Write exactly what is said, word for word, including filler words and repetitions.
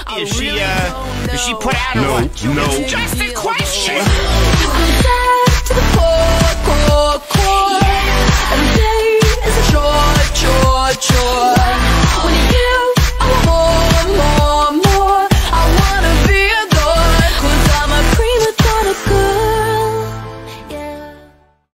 Is she, uh, is she put out or No, what? no. It's just a question!